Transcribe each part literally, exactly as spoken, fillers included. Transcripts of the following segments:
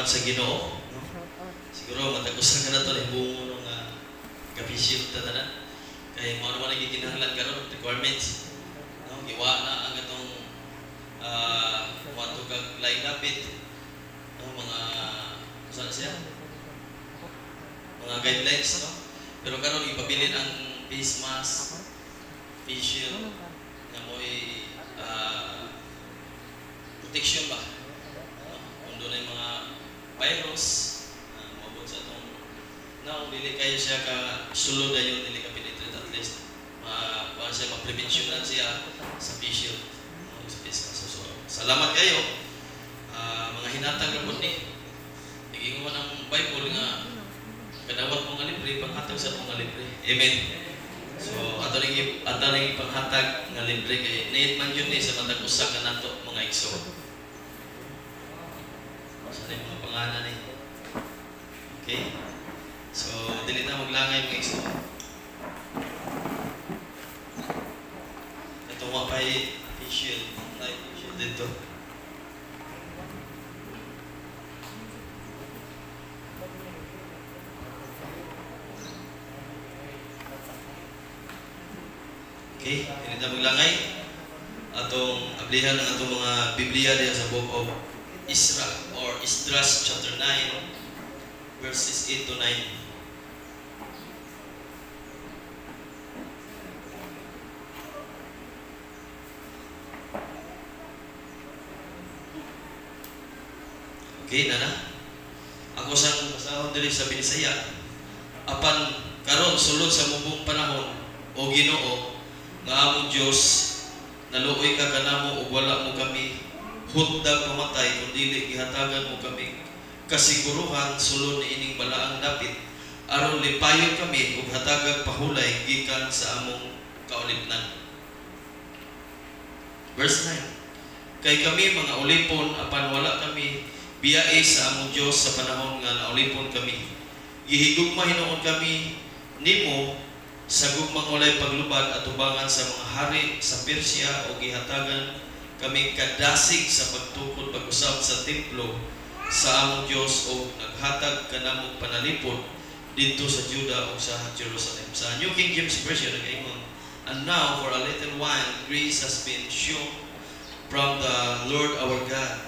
sa Ginoo, no? Siguro matagusan ka na ito, nahibungo nung uh, kapisyon na tanan. Kaya mo naman nagkikinahanglan karon requirements. No? Giwa na ang itong uh, wato kag line upit, no? Mga, saan siya? Mga guidelines, no? Pero karon ipabilin ang face mask, face shield, nga mo'y uh, protection ba? No? Kung doon ay mga virus, uh, mabot sa itong now, dili kayo siya ka sulod na yun, dili ka penetrate at least ma uh, siya ma-prevensyonan siya sa face shield, no? Sa face mask. So, salamat kayo, uh, mga hinatag na po ni naging mo ng Bible nga kadawat mong libre, panghatag sa mong libre. Amen. So, ato rin ato rin panghatag nga libre kay need man yun eh sa matag usa ka nato mga igso. Sa so, mga pangalan eh. Okay? So, dili na maglangay mga igso. Ito mo pa facial, light facial dito. Okay, hindi na maglangay. Atong ablihan ang atong mga Biblia diya sa Book of Isra or Esdras chapter nine verses eight to nine. Okay, nana. Ako sang basahon diri sa Binisaya. Apan karon sulod sa mubong panahon o Ginoo nga among Diyos, naluoy ka kanamo ug wala mo kami hutdag pamatay kun dili gihatagan mo kami kasiguruhan sulod ni ining balaang dapit aron lipayon kami ug hatagag pahulay gikan sa among kaulipnan. Verse nine. Kay kami mga ulipon apan wala kami biyae sa among Diyos sa panahon nga naulipon kami. Gihigugma hinuon kami nimo sa gugmang walay paglubad at tubangan sa mga hari sa Persia o gihatagan kami kadasig sa pagtukod pag-usab sa templo sa among Diyos o naghatag kanamong panalipod dito sa Juda o sa Jerusalem. Sa New King James Version nag-ingon, and now for a little while grace has been shown from the Lord our God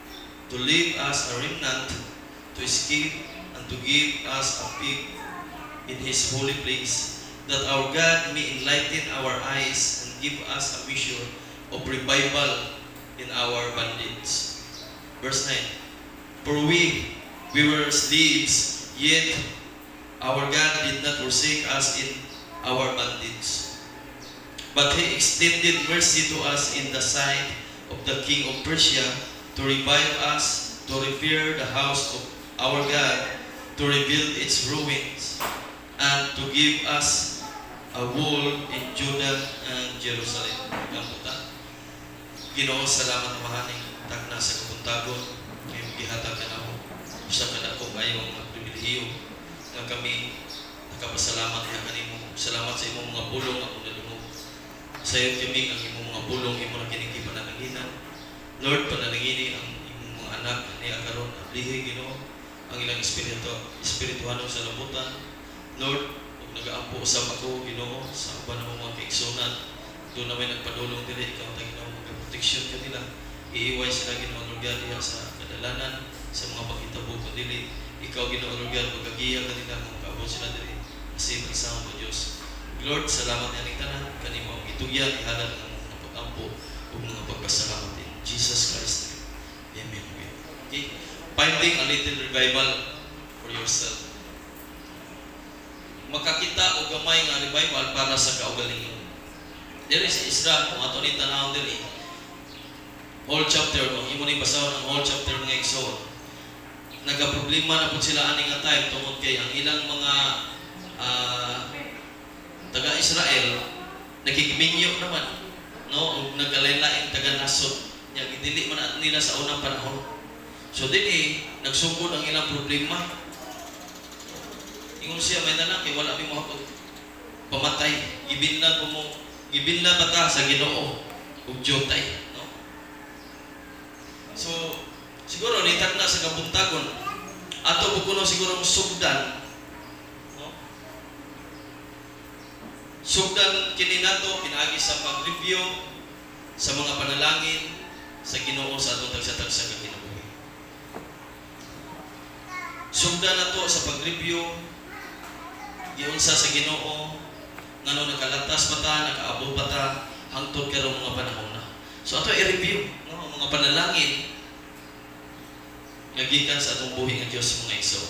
to leave us a remnant to escape and to give us a peak in His holy place, that our God may enlighten our eyes and give us a vision of revival in our bondage. Verse nine. For we, we were slaves, yet our God did not forsake us in our bondage. But He extended mercy to us in the sight of the king of Persia to revive us, to repair the house of our God, to rebuild its ruins, and to give us a wall in Judah and Jerusalem. Kamuta. Ginoo, salamat na mahaning tagna sa kabuntagon. Ngayong gihatag ka na ako. Isa ka na kong ayong magpribilihiyo na kami nakapasalamat na kanimo. Salamat sa imong mga bulong ang unalungog. Sa iyo kami ang imong mga bulong, imong nakinig pananaginan. Lord, pananagini ang imong mga anak ni Agaron, ablihi Ginoo, ang ilang espiritu, espirituhanong sa labutan. Lord, nag-aampo usab ako Ginoo sa uban ng mga kaigsunan. Doon na may nagpadulong dili, ikaw ta Ginoo mag-protection kanila. Iiway sila Ginoo Lord God diha sa kadalanan sa mga pakitabo kun dili ikaw Ginoo Lord God magagiya kanila magkaabot sila dili kasi magsama mo Dios. Lord, salamat aning tanan kanimo ang itugyan ihalad ang mga pag-ampo ug mga pagpasalamat in Jesus Christ. Amen. Okay. Finding a little revival for yourself. Makakita o gamay nga revival para sa kaugalingon. Diri sa Isra, kung ato ni tanawon diri, whole chapter, kung imo ni basahon ang whole chapter ng Exodus, nagaproblema na po sila aning nga time tungod kay ang ilang mga uh, taga-Israel nakikiminyo naman, no, ug nagalain-lain taga-nasod, nya gidili man nila sa unang panahon. So dinhi nagsugod ang ilang problema. Ingon siya, may tanak, kaya wala may mahapag pamatay. Gibinla po mo, gibinla ba ta sa Ginoo ug jotay, no? So, siguro, nitag na sa kabuntagon, Ato po kuno siguro sugdan. No? Sugdan kini nato pinaagi sa pag-review sa mga panalangin sa Ginoo sa atong tagsa-tagsa nga kinabuhi. Sugdan nato sa pag-review giunsa sa Ginoo ngano nakalatas pa ta, nakaabot pa ta hangtod karong mga panahon na. So ato i-review no mga panalangin nga gikan sa atong buhi nga Dios mga igsoon.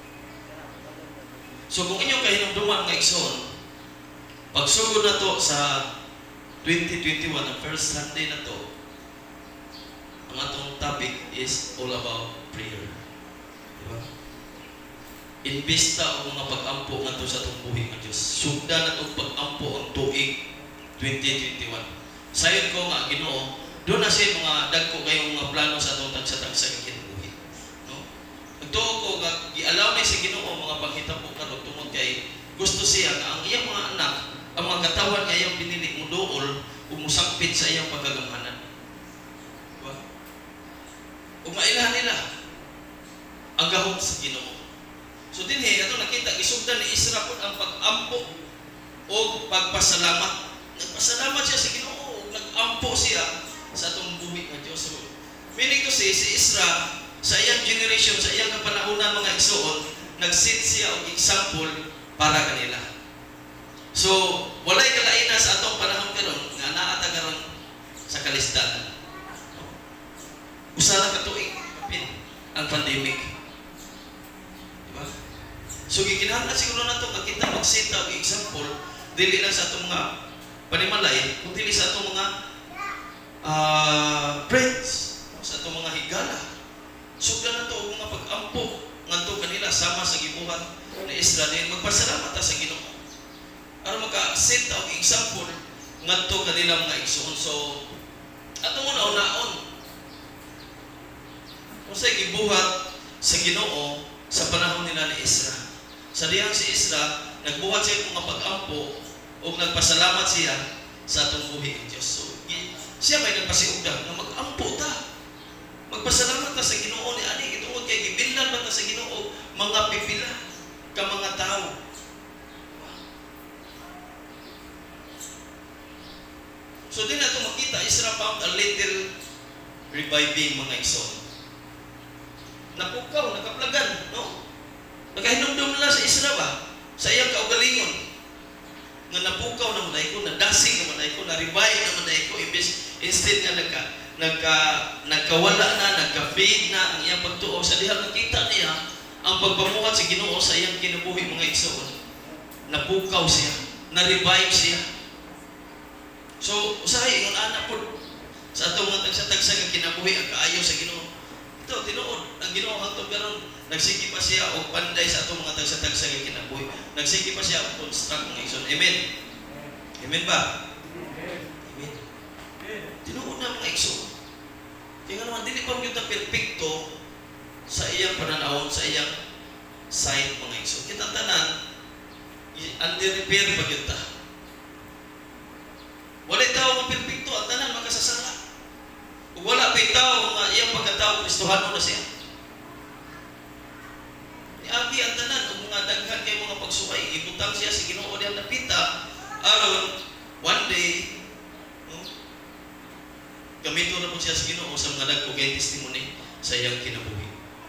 So kung inyong kahinumduman nga igsoon, pagsugod na to sa twenty twenty-one, ang first Sunday na to, ang atong topic is all about prayer. Diba? Imbista o mga pag-ampo nga to sa atong buhi nga Diyos. Sugda na itong pag-ampo ang tuig twenty twenty-one. Sayon ko nga, Ginoo, doon na siya mga dagko kayong mga plano sa atong tagsa-tagsa nga kinabuhi. No? Nagtuo ko, gialaw na sa Ginoo mga panghitabo karon tungod kay gusto siya nga ang iyang mga anak, ang mga katawan nga iyang pinili mo dool, umusangpit sa iyang pagkagamanan. Diba? Umailan nila ang gahom sa Ginoo. So dinhi ato nakita gisugdan ni Isra pud ang pag-ampo o pagpasalamat. Nagpasalamat siya sa Ginoo, nag-ampo siya sa atong buhi nga Dios. So, meaning to say si Isra sa iyang generation, sa iyang kapanahunan mga igsoon, nag-set siya og example para kanila. So, walay kalaina sa atong panahon karon nga naa ta karon sa kalisdan. Usa na ka tuig ang pandemic. Diba? So, gikinahanglan siguro nato nga kita mag-set og example dili lang sa atong mga panimalay, kundi dili sa atong mga uh, friends, sa atong mga higala. Sugdan nato og mga pag-ampo ngadto kanila sama sa gibuhat ni Israel. Magpasalamat ta sa Ginoo. Aron maka-set og example ngadto kanila mga igsoon. So atong una-unaon unsay gibuhat sa Ginoo sa panahon nila ni Isra. Sa diyang si Isra nagbuhat siya mga pag-ampo o nagpasalamat siya sa atong buhi ng Diyos. So, siya may nagpasiugda na mag-ampo ta. Magpasalamat ta sa Ginoo ni ani itungod kay gibilan ba ta sa Ginoo mga pipila ka mga tao. So din nato makita Isra found a little reviving mga igsoon. Napukaw, nakaplagan, no? Nakahinumdum na sa Isra ba? Sa iyang kaugalingon. Nga napukaw na manay ko, nadasig na manay ko, na-revive na manay ko, imbes, instead nga nagka, nagka, nagkawala na, nagka-fade na ang iyang pagtuo. Sa dihang nakita niya, ang pagpamuhat sa Ginoo sa iyang kinabuhi mga igsoon. Napukaw siya, na-revive siya. So, usahay, yung anak po, sa atong mga tagsa-tagsa nga kinabuhi, ang kaayo sa Ginoo. Ito, tinuod, ang Ginoo hangtod karon nagsigi pa siya og panday sa atong mga tagsa-tagsa nga kinabuhi. Nagsigi pa siya og construct mga igsoon. Amen. Amen ba? Amen. Tinuod na mga igsoon. Kaya naman dili pa gyud ta perpekto sa iyang pananawon, sa iyang sight mga igsoon. Kita tanan under repair pa gyud ta. Wala tao nga perpekto, ang tanan makasasala. Ug wala pay tao nga iyang pagkatao Kristohano na siya. Niagi ang tanan og mga daghan kay mga pagsukay, ibutang siya sa Ginoo diha napita aron one day no, gamito na po siya sa Ginoo sa mga dagko kay testimony sa iyang kinabuhi.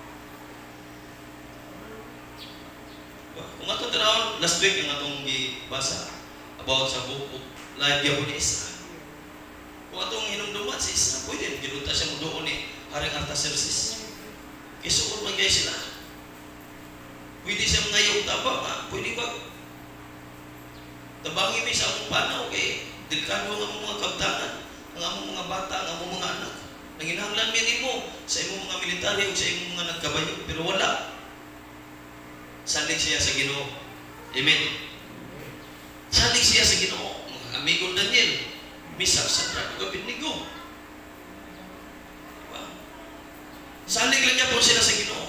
Kung atong tanawon last week ang atong gibasa about sa book of life ni Isra. Kung atong hinumduman si Isra, pwede giluta siya mo doon ni Haring Artaxerxes. Isuon man gay sila. Pwede siya ngayong taba, ha? Pwede ba? Tabangi mi sa among panaw kay delikado ang among mga kabtangan, ang among mga bata, ang among mga anak. Nanginahanglan mi nimo sa imong mga military o sa imong mga nagkabayo, pero wala. Salig siya sa Ginoo. Amen. Salig siya sa Ginoo. Mga amigo Daniel, Misak, Sadrak, Abednego. Diba? Salig lang niya po sila sa Ginoo.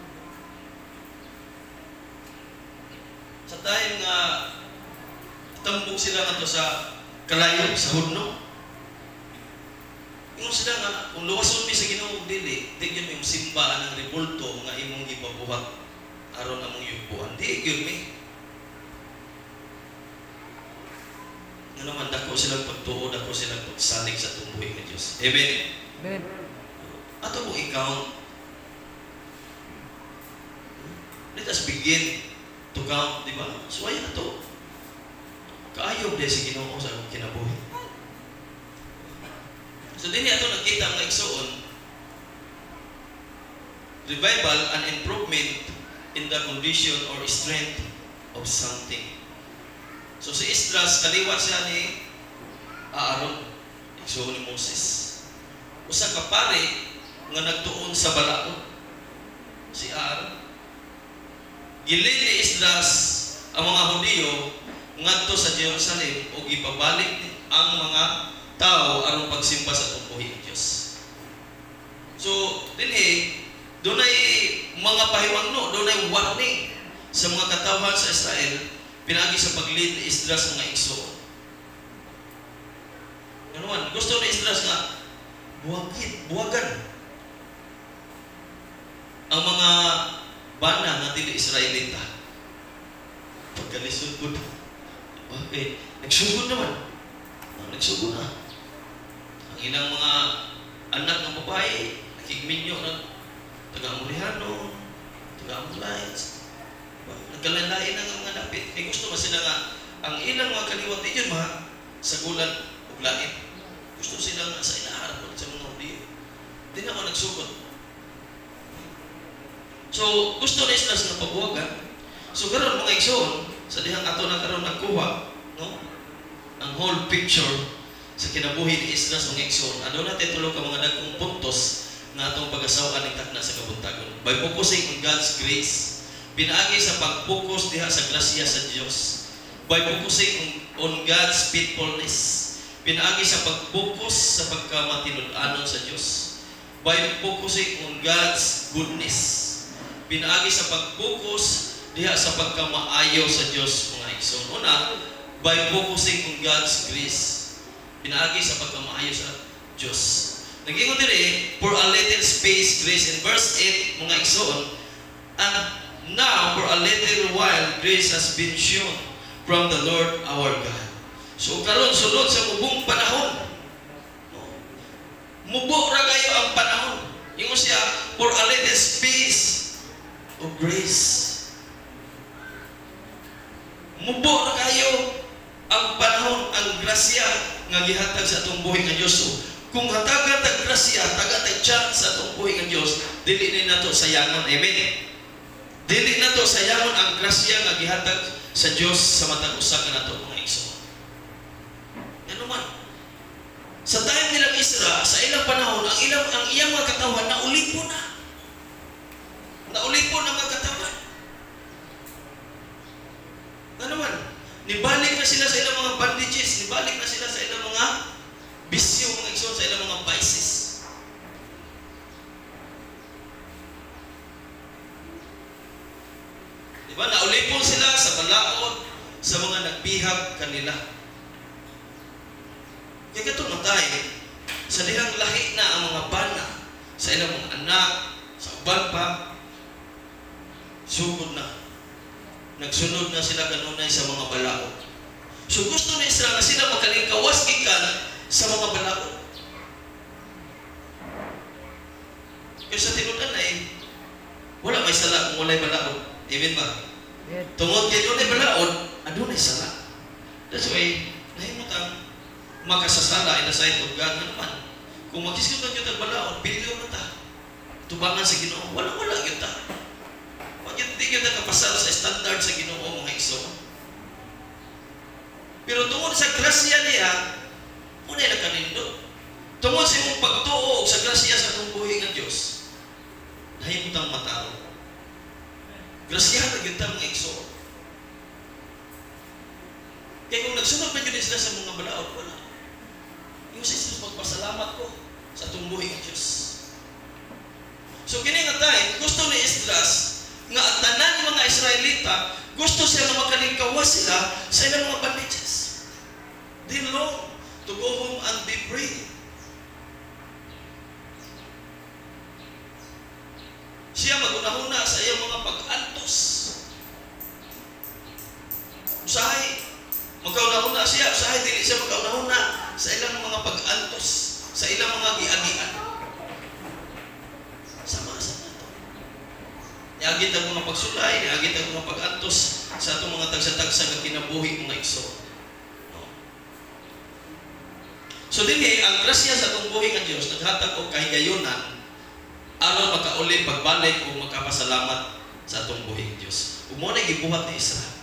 Sa time nga tambok sila nga to sa kalayo, sa Hudno. Yung sila nga, kung luwason mi sa Ginoo dili, di gyud mi simba ang rebulto nga imong gipabuhat aron among yubuan. Di gyud mi. Nga naman dako silang pagtuo, dako silang pagsalig sa tumbuhi nga Dios. Amen. Amen. Ato mo i-count. Let us begin to count, di ba? So ayan na to. Kaayob din si Ginoo sa akong kinabuhi. So din ato nakita ang igsoon, revival and improvement in the condition or strength of something. So si Esdras kaliwat siya ni Aaron, igsoon ni Moses. Usa ka pare nga nagtuon sa balaod, si Aaron. Gilid ni Esdras ang mga Hudiyo ngadto sa Jerusalem o ipabalik ang mga tao aron pagsimba sa tumbuhi ng Dios. So dinhi dunay mga pahimangno, dunay warning sa mga katawhan sa Israel pinagi sa paglid ni Esdras mga igsoon. Ano man, gusto ni Esdras nga buwagit, buwagan ang mga bana nga dili Israelita. Pagkalisod ko, okay, nagsugod naman. Nagsugod na. Ang ilang mga anak ng babae, nakikminyo ng taga-Amurihano, taga-Amurites, nagkalanlain na ng mga napit. Kaya gusto ba sila nga, ang ilang mga kaliwat din yun, mga sagulan o langit. Gusto sila nga sa inaharap sa mga Hudiyo. Hindi na ako nagsugod. So, gusto na Esdras na pabuwagan. So, karon mga igsoon, sa dihang ato na karon nagkuha, no? Ang whole picture sa kinabuhi ni Esdras mga igsoon. Ano natin tulo ka mga dagkong puntos na atong pag-asawaan ng takna sa kabuntagon. By focusing on God's grace, pinaagi sa pag-focus diha sa grasya sa Dios. By focusing on, on God's faithfulness, pinaagi sa pag-focus sa pagkamatinud-anon sa Dios. By focusing on God's goodness, pinaagi sa pag-focus diha sa pagkamaayo sa Dios mga igsoon. Una, by focusing on God's grace, pinaagi sa pagkamaayo sa Dios. Nag-ingon diri, for a little space grace in verse eight mga igsoon, and now for a little while grace has been shown from the Lord our God. So karon sulod sa mubong panahon, mubo ra kayo ang panahon. Ingon siya, for a little space of grace. Mubo na kayo ang panahon, ang grasya nga gihatag sa atong buhi nga Dios. Kung hatagan tag grasya, tagatag chance sa atong buhi nga Dios, dili ni nato sayangon. Amen. Dili nato sayangon ang grasya nga gihatag sa Dios sa matag usa ka nato mga igsoon. Ano man? Sa time nilang Isra, sa ilang panahon, ang ilang ang iyang mga katawan naulipon na. Naulipon ang mga katawan. Ano man? Nibalik na sila sa ilang mga bandages, nibalik na sila sa ilang mga bisyo, mga igsoon, sa ilang mga vices. Diba? Naulipon sila sa balaod sa mga nagbihag kanila. Kaya katong matay, sa dihang lahi na ang mga bana, sa ilang mga anak, sa uban pa, sugod na. Nagsunod na sila kanunay sa mga balaod. So gusto ni Israel na sila makalingkawas gikan sa mga balaod. Kaya sa tinudan ay wala may sala kung walay balaod. Amen ba? Amen. Tungod kay dunay balaod, adunay sala. That's why nahimot ang makasasala in the sight of God naman. Kung magkiskutan yung balaod, bilyo na ta. Tubangan sa Ginoo, wala-wala yun ta. Hindi kita kapasal sa standard sa Ginoo mga igsoon. Pero tungod sa grasya niya, muna na kanindot. Tungod sa imong pagtuo sa grasya sa atong buhi nga Dios, nahimutang matao. Grasya na gyud ta mga igsoon. Kaya kung nagsunod pa yun sila sa mga balaod, wala. Yung sa Jesus, magpasalamat ko sa atong buhi nga Dios. So kini nga time, gusto ni Esdras nga ang tanan mga Israelita, gusto siya na makalingkawas sila sa ilang mga bandages. They long to go home and be free. siya, usahay, dili siya magkaunahuna sa ilang mga pag-antos, sa ilang mga giagian. Sama-sama ito. Niagit ang mga pagsulay, niagit ang mga pag-antos sa itong mga tagsa-tagsa na kinabuhi mga igsoon. No? So dinhi, ang grasya sa itong buhi ng Diyos, naghatag o kahigayunan, aron makauli pagbalik o makapasalamat sa itong buhi ng Diyos. Kung mo na gibuhat ni Israel,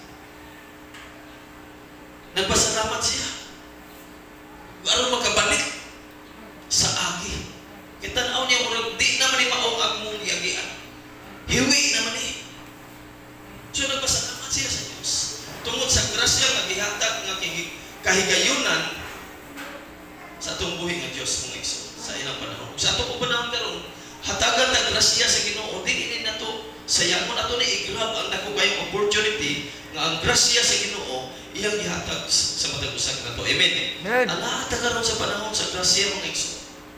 nagpasalamat siya. Aron makabalik sa agi. Kitanaw niya murag di naman ni maong agmong giagian. Hiwi naman ni. So nagpasalamat siya sa Diyos. Tungod sa grasya nga gihatag nga kahigayunan sa atong buhi nga Diyos mga igsoon sa ilang panahon. Sa atong panahon karon, hatagan ta grasya sa Ginoo, dili na to sayamon ato ni i-grab ang dako kayong opportunity nga ang grasya sa Ginoo iyang gihatag sa matag usag nato. Amen. Amen. Ala ta karon sa panahon sa grasya mga igsoon.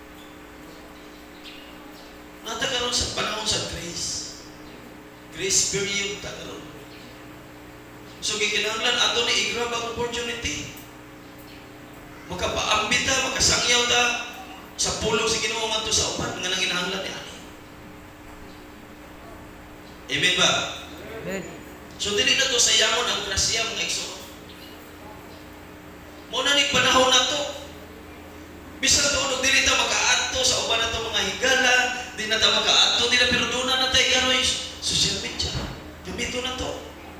Nata karon sa panahon sa grace. Grace period ta karon. So gikinahanglan ato ni i-grab ang opportunity. Makapaambita, makasangyaw ta sa pulong sa Ginoo ngadto sa uban nga nanginahanglan ni ani. Amen ba? Amen. So dili na to sayamon ang grasya mga igsoon. Mo na ni panahon na to. Bisan to og dili ta makaadto sa uban nato mga higala, di na ta makaadto nila pero doon na natay karoy social media. Gamito na to.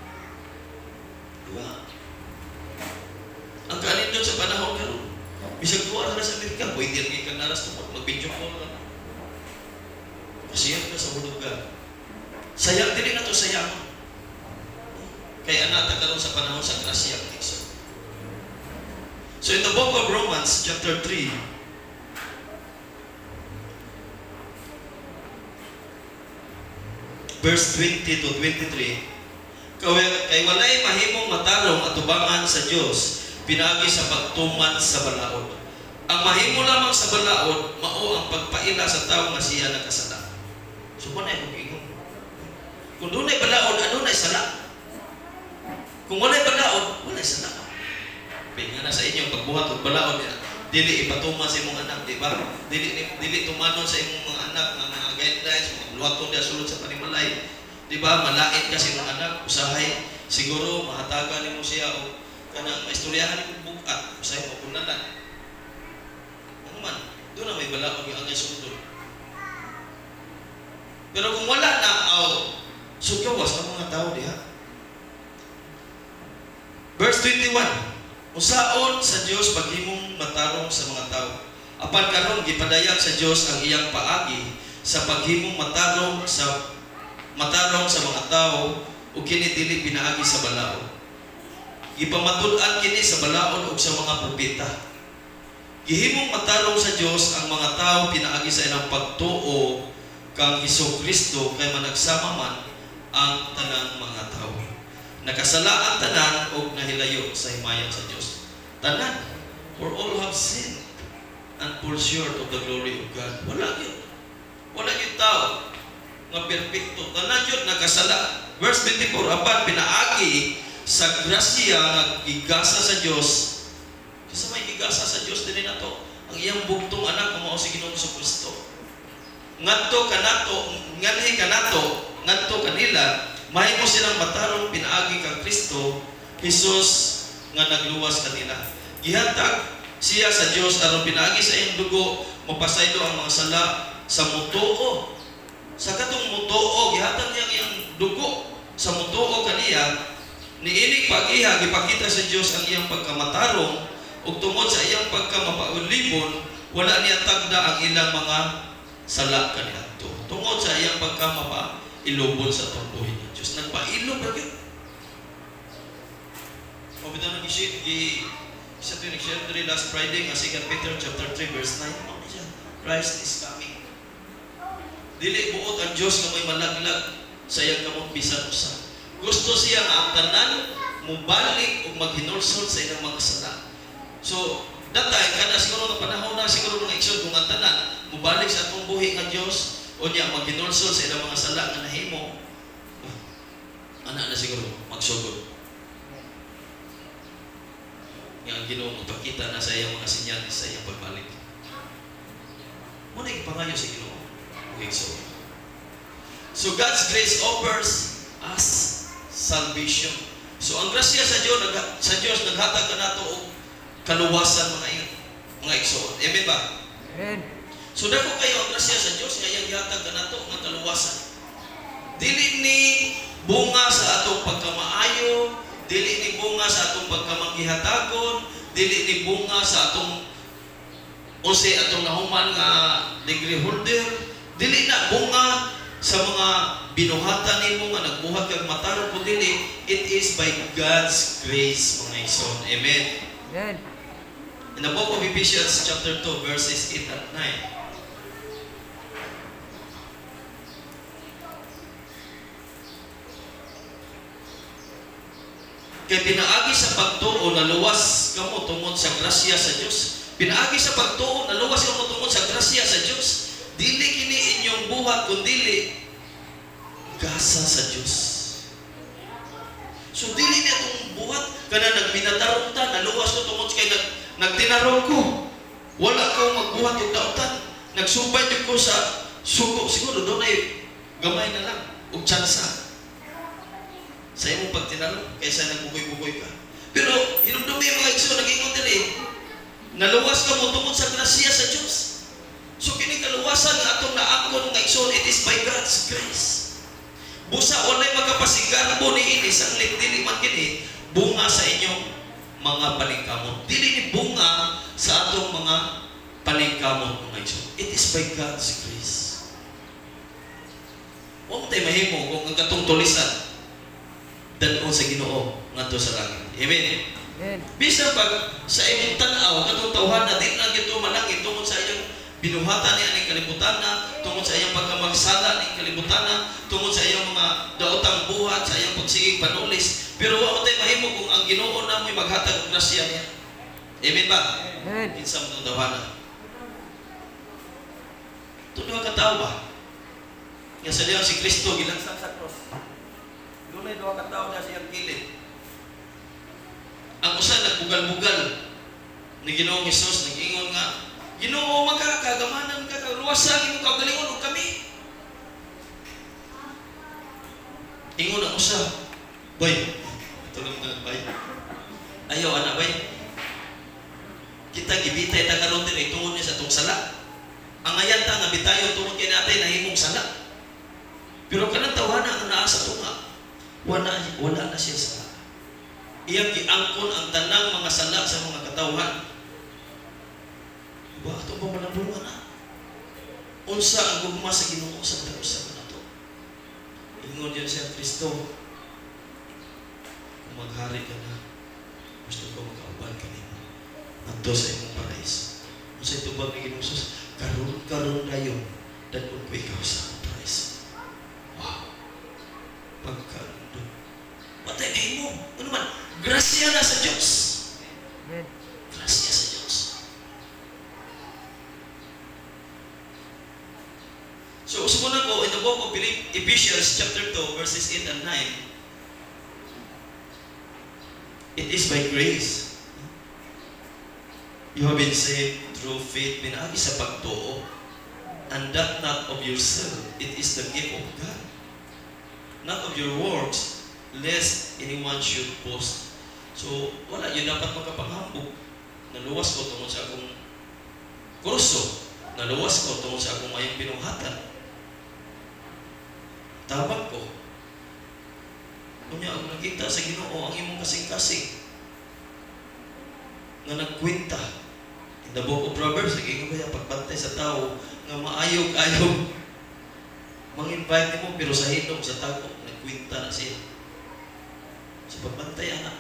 Diba? Ang kanin doon sa panahon karon. Bisag tuwa na sa Amerika, pwede rin kang naras tumot, mag-video call ka. Kasi yan ka sa hulugan. Sayang din na ito, sayang. Kaya nata karon sa panahon sa grasya ng Igsoon. So in the book of Romans, chapter three, verse twenty to twenty-three, kay walay mahimong matarong atubangan sa Dios pinagi sa pagtuman sa balaod. Ang mahimo lamang sa balaod mao ang pagpaila sa tawo nga siya nakasala. So mo na kung ingon. Kung dunay balaod, ano na sala? Kung walay balaod, walay sala. Pinga na sa inyo pagbuhat og balaod ya. Dili ipatuman sa imong anak, di ba? Dili dili tumanon sa imong mga anak nga mga guidelines, mga luwaton dia sulod sa panimalay. Di ba? Malait ka sa imong anak, usahay siguro mahatagan nimo siya og kanang maistoryahan ni bugat usahay mo kunalan. Ano man, doon na may balaod yung angay sundol. Pero kung wala na, aw, sugawas ang mga tao diha. Verse twenty-one, usaon sa Dios paghimong matarong sa mga tao. Apan karon gipadayag sa Dios ang iyang paagi sa paghimong matarong sa matarong sa mga tao ug kini dili pinaagi sa balaod. Gipamatud-an kini sa balaod ug sa mga propeta. Gihimong matarong sa Dios ang mga tao pinaagi sa ilang pagtuo kang Hesukristo kay managsama man ang tanang mga tao. Nakasala ang tanan ug nahilayo sa himayan sa Dios. Tanan, for all have sinned and fall short of the glory of God. Wala gyud. Wala gyud tao nga perpekto. Tanan gyud nakasala. Verse twenty-four, apan pinaagi sa grasya nga gigasa sa Dios. Kasi may gigasa sa Dios dinhi nato ang iyang bugtong anak nga mao si Ginoong Kristo. Ngadto kanato, nganhi kanato, ngadto kanila mahimo silang matarong pinaagi kang Kristo Hesus nga nagluwas kanila. Gihatag siya sa Dios aron pinaagi sa iyang dugo mapasaylo ang mga sala sa mutuo. Sa katong mutuo gihatag niya ang iyang dugo sa mutuo kaniya. Niining pag-iha, gipakita sa Dios ang iyang pagkamatarong ug tungod sa iyang pagkamapaulibon, wala niya tagda ang ilang mga sala kaniadto. Tungod sa iyang pagkamapailubon sa tumbuhin ng Dios. Nagpailob ba yun? Pabita na gi-share, isa ito yung nag-share ito last Friday, nga Second Peter chapter three, verse nine. Ano siya? Christ is coming. Dili buot ang Dios na may malaglag sa iyang kamot bisan usa. Gusto siya nga ang tanan mubalik o maghinulsol sa ilang mga sala. So, datay kada siguro nga panahon na siguro nga igsoon kung ang tanan mubalik sa atong buhi nga Dios o niya maghinulsol sa ilang mga sala nga nahimo. Ana na siguro magsugod. nga ang Ginoo magpakita na sa iyang mga sinyalis sa iyang pagbalik. Muna ipangayo sa Ginoo. Okay, so. So God's grace offers us salvation. So ang grasya sa Diyos, sa Diyos naghatag ka nato og kaluwasan mga mga igsoon. Amen ba? Amen. So dako kayo ang grasya sa Diyos nga iyang gihatag ka nato nga kaluwasan. Dili ni bunga sa atong pagkamaayo, dili ni bunga sa atong pagkamangihatagon, dili ni bunga sa atong ose atong nahuman nga degree holder, dili na bunga sa mga binuhatan nimo nga nagbuhat kag matarong kun dili, it is by God's grace mga igsoon. Amen. Amen. In the book of Ephesians chapter two verses eight and nine. Kaya pinaagi sa pagtuo na luwas kamo tungod sa grasya sa Dios. Pinaagi sa pagtuo na luwas kamo tungod sa grasya sa Dios. Dili kini inyong buhat kun dili gasa sa Dios. So dili niya itong buhat kana nagminatarong ta, naluwas ko tungod kay nag nagtinarong ko. Wala ko magbuhat og dautan. Nagsubay jud ko sa suko, siguro doon ay gamay na lang og tsansa sa imong pagtinarong kaysa nagbukoy-bukoy ka. Pero hinumdumi mga igsoon nag-ingon diri, naluwas ka mo tungod sa grasya sa Dios. So kini kaluwasan nga atong naangkon nga igsoon, it is by God's grace. Busa walay magkapasigarbo ni ini sanglit dili man kini bunga sa inyong mga paningkamot. Dili ni bunga sa atong mga paningkamot mga igsoon. It is by God's grace. Wa mo tay mahimo kung ang katong tulisan danon sa Ginoo ngadto sa langit. Amen. Amen. Bisan pag sa imong tan-aw katong tawhana di na gito manangit tungod sa iyang binuhatan ni aning kalibutan na, tungod sa iyang pagkamagsala ni kalibutan na, tungod sa iyang mga daotang buhat, sa iyang pagsigig panulis. Pero wa mo tay mahimo kung ang Ginoo na mo'y maghatag og grasya niya. Amen ba? Amen. Kinsa mo tawhana. Tulo ka tao ba? Nga sa Dios si Kristo gilansang sa cross. Dunay duha ka tawo na siyang kilid. Ang usa nagbugal-bugal ni Ginoong Hesus nag-ingon nga, Ginoo magkakagamanan ka kaluwasan imong kaugalingon og kami. Ingon ang usa, bay, tulong na bay. Ayaw ana bay. Kita gibitay ta karon din tungod ni sa tong sala. Ang ayan ta nga bitayon tungod kay natay nahimong sala. Pero kanang tawhana ang naa sa tunga, wala wala na siya sala. Iyang giangkon ang tanang mga sala sa mga katawhan. Diba? Ito ba malabungan na? Unsa ang gugma sa Ginoo sa usa na ito. Ingon yun siya, Kristo, kung maghari ka na, gusto ko makauban ka nimo. Nandito sa imong parais. Unsa ito ba ni Ginoo Jesus? Karon-karon kayo, danon ko ikaw sa akong parais. Wow. Pagkaroon. Patay na mo. Ano man? Grasya na sa Diyos. Amen. Grasya sa Diyos. So, sumunod ko in the book of Ephesians chapter two, verses eight and nine. It is by grace. You have been saved through faith. Pinaagi sa pagtuo. And that not of yourself. It is the gift of God. Not of your works, lest anyone should boast. So, wala yun dapat magkapanghambog. Naluwas ko tungod sa akong kurso. Naluwas ko tungod sa akong mayong binuhatan. Tabang ko. Kunya, ako nakita sa Ginoo ang imong kasing-kasing nga nagkwenta. In the book of Proverbs, naging kaya pagbantay sa tao nga maayog-ayog. Mang-invite mo, pero sa hinom, sa tago, nagkwenta na siya. Sa pagbantay, anak.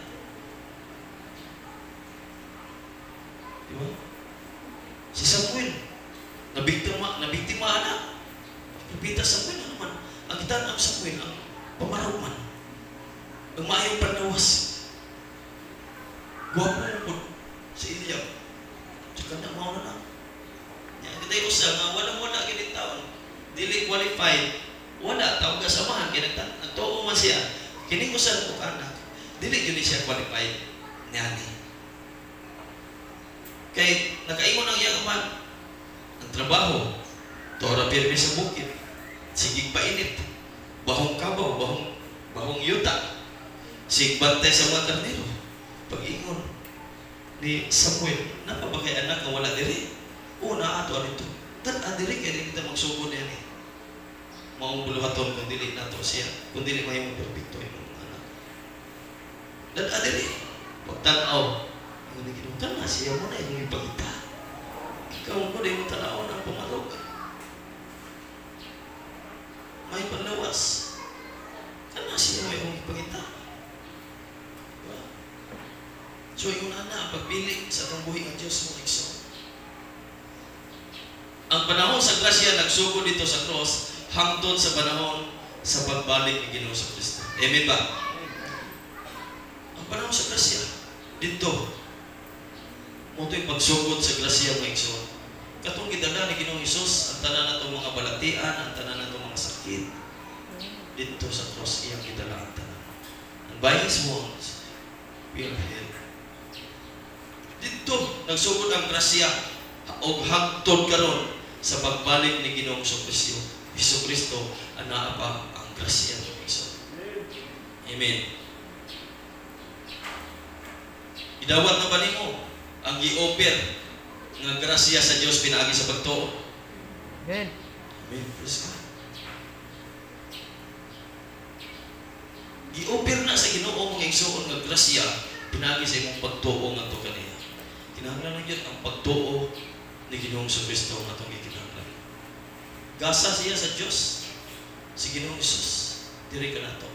Diba? Si Samuel, nabiktima, nabiktima anak. Napita Samuel, ano man? Ang kitaan ng Samuel, ang pamaraw man. Ang maayong panawas. Guwapo mo si Eliab. Tsaka na mauna na. Kita yung usa nga, walang-wala ganit taon. Dili qualified. Wala, tawag kasamahan. Nagtuo man siya. Kining usa na anak. Dili yun siya qualified. Niyani. Kay nakaingon ang iyang man ang trabaho, tora pirmi sa bukid, sigig painit, bahong kabaw, bahong bahong yuta, sig bantay sa mga karnero. Pag-ingon ni Samuel, napabagay anak nga wala diri. Una ato anito. Tad adiri kay kita magsugod niya ni. Maong buluhaton kung dili nato siya, kung dili mahimong perpekto imong anak. Tad adiri pagtan-aw, ang ginutan na siya mo na imong ipakita. Ikaw mo na imong tanaw ng pumarog. May panlawas. Kana siya mo imong ipakita. So, yung na pagpili sa atong buhi ng Diyos mo igsoon. Ang panahon sa grasya nagsugod dito sa cross hangtod sa panahon sa pagbalik ni Ginoo sa Kristo. Amen ba? Ang panahon sa grasya dito mo ito'y pagsugod sa grasya mo igsoon. Katong gidala ni Ginoong Hesus ang tanan natong mga balatian, ang tanan natong mga sakit dito sa cross iyang gidala ang tanan. And by His wounds we are healed. Dito nagsugod ang grasya o hangtod karon sa pagbalik ni Ginoong Kristo. Hesus Kristo ana pa ang grasya ng Hesus. Amen. Idawat na ba nimo ang gi-offer nga grasya sa Dios pinaagi sa pagtuo? Amen. Amen. Praise God. Gi-offer na sa Ginoo mong igsuon nga grasya pinaagi sa imong pagtuo ngadto kaniya. Kinahanglan gyud ang pagtuo ni Ginoong Kristo nga atong gikinahanglan. Gasa siya sa Dios, si Ginoong Hesus, diri ka nato.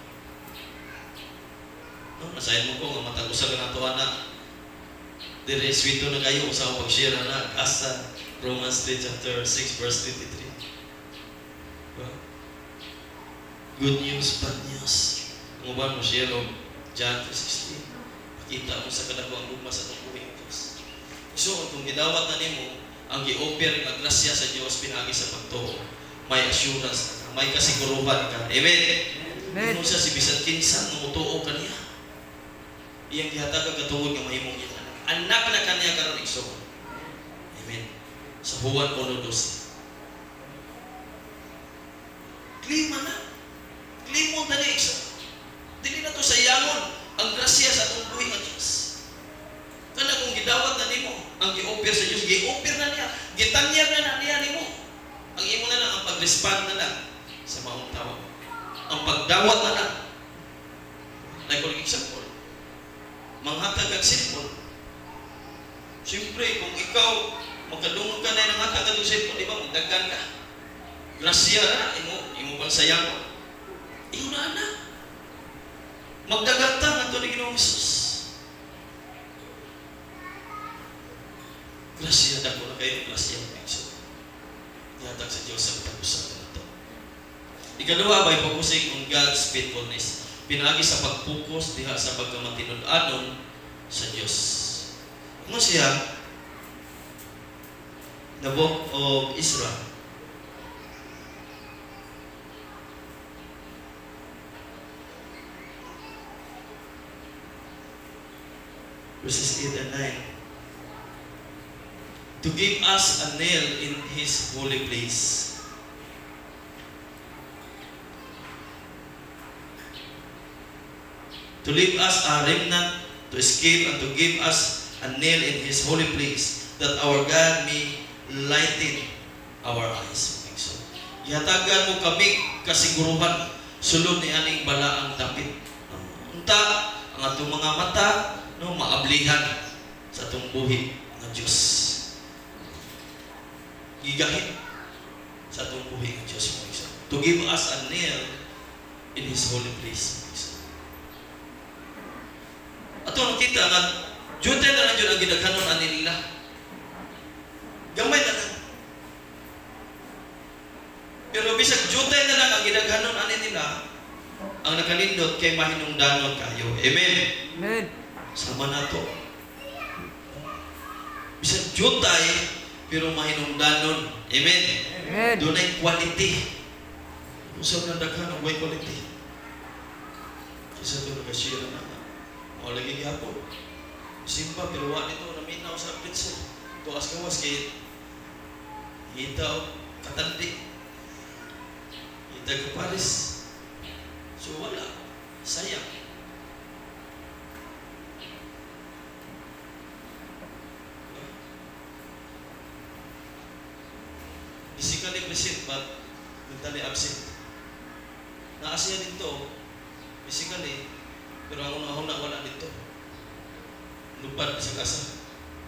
No, nasayan mo ko nga matag usa ka nato ana. Diri swito na kayo sa pag-share na gasa Romans three chapter six verse twenty-three. Well, good news, bad news. Kung ba mo share of John three sixteen. Kita mo sa kadagwang luma sa atong buhi ng Diyos. So, kung gidawat na nimo ang gi-offer nga grasya sa Dios pinaagi sa pagtuo, may assurance, may kasiguruhan ka. Amen. Amen. Kung siya si bisan kinsa nga mutuo kaniya, iyang gihatag ang katuod nga mahimong iyang anak. Anak na kaniya karon igsoon. Amen. Sa Juan one twelve. Klima na. Klimo na ni igsoon. Dili na to sa iyangon ang grasya sa atong buhi nga Dios. Kana kung gidawat na nimo ang gi-offer sa Dios, gi-offer na niya, gitanyag na na niya nimo. Ang imo na lang ang pag-respond na lang sa maong tawag. Ang pagdawat na lang. Like for example, manghatag kag cellphone. Siyempre, kung ikaw magkadungog ka na ng hatag kag cellphone, di ba, magdaggan ka. Grasya na, imo, imo pang sayang. Imo na na. Magdaganta nga ito ni Ginoong Hesus. Grasya na ko na kayo, grasya ng Hesus. Ihatag sa Diyos ang pag-usap na ito. Ikalawa, by focusing on God's faithfulness. Pinagi sa pag-focus diha sa pagkamatinud-anon sa Diyos. Ano siya? The book of Ezra. Verses eight and nine. To give us a nail in His holy place. To leave us a remnant, to escape, and to give us a nail in His holy place, that our God may lighten our eyes. So, ihatagan mo kami kasiguruhan sulod ni aning balaang dapit. Unta ang atong mga mata no maablihan sa atong buhi ng Diyos. Gigahit sa atong buhi ng Diyos mo isa. To give us a nail in His holy place. Ato nakita nga jutay na lang yun ang ginaghanon ani nila. Gamay na lang. Pero bisag jutay na lang ang ginaghanon ani nila, ang nakalindot kay mahinungdanon kayo. Amen. Amen. Sama na to. Bisag jutay pero mahinungdanon. Amen. Amen. Doon ay quality. Usap na daghan ang may quality. Isa ito nag-share na. O lagi gihapon. Simba pero wa nito naminaw sa pizza. gawas kay itaw katandi, itaw kaparis. So wala, sayang. Physically present but mentally absent. Naasiya dito, physically, pero ang una-una wala dito. Lupad sa kasa.